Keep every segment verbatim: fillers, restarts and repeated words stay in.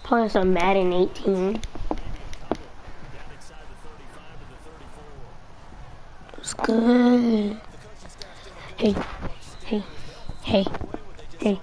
Playing some Madden eighteen. It's good. Hey, hey, hey, hey.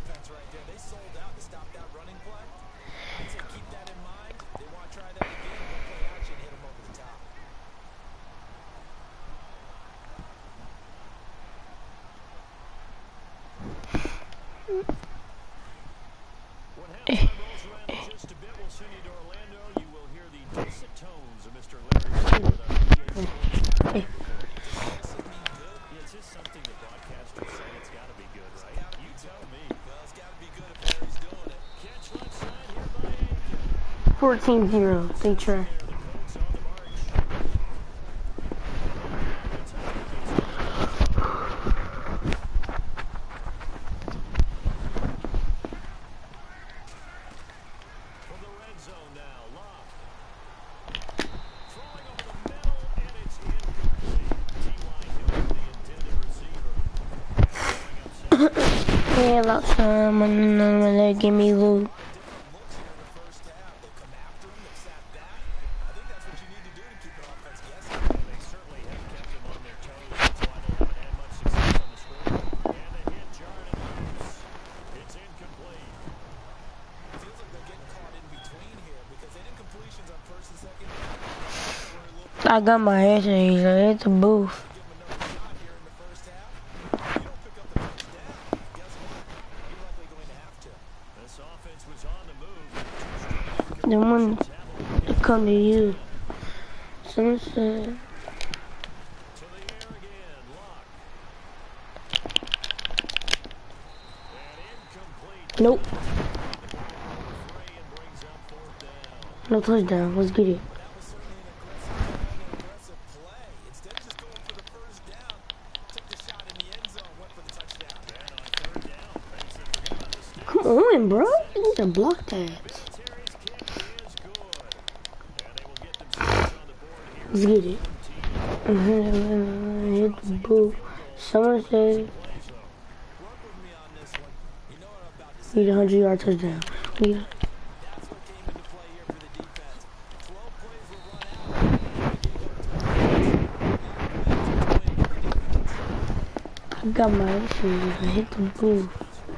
fourteen zero, they try. Yeah, about time when they give me loot. I got my essays, it's a booth. The one to come to you. Someone said. Nope. No touchdown, let's get it. Come on, bro. You need to block that. Let's get it. Hit the boo. Someone said need a hundred yard touchdown. We I got my issues. I hit the boo.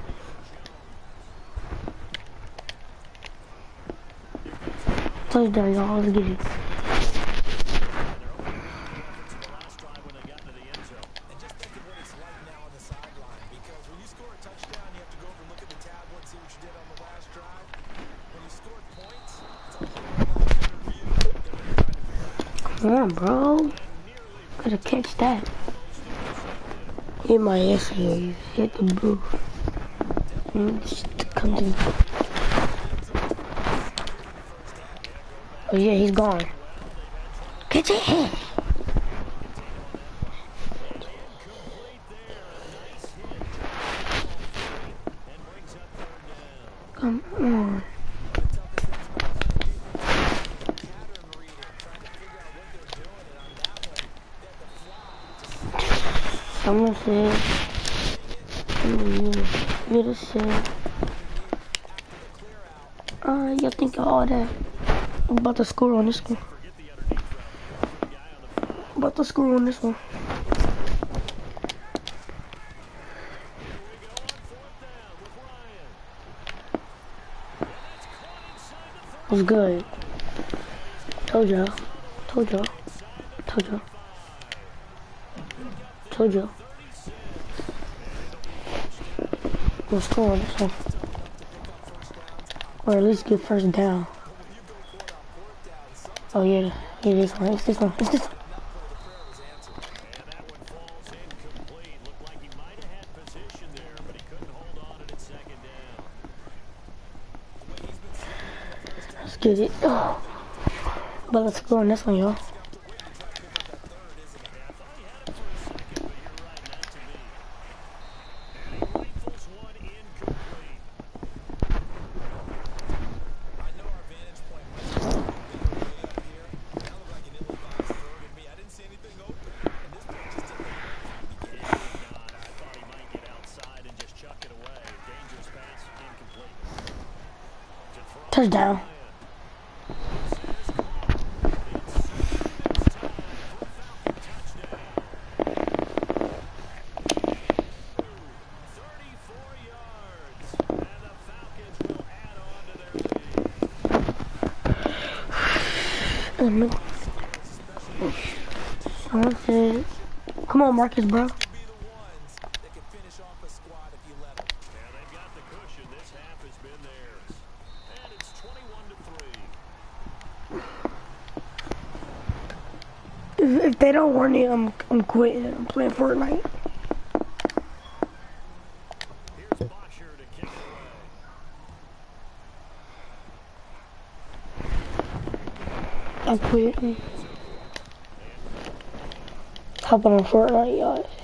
Touchdown, y'all. Let's get it. Come on, bro. Gotta catch that. Hit my essays. Hit the booth. And just come to me. Oh yeah, he's gone. Catch it. Come on. Someone said, you just said, uh, y'all think all that. I'm about to score on this one. I'm about to score on this one. What's good? Told y'all. Told y'all. Told y'all. Told y'all. We'll score on this one. Or at least get first down. Oh yeah, yeah, this one. It's this one. It's this one. Let's get it. Oh. But let's go on this one, y'all. Touchdown. Um, Someone said, come on, Marcus, bro. If, if they don't warn me, I'm I'm quitting. I'm playing Fortnite. I'm quitting. Hopping on Fortnite, y'all.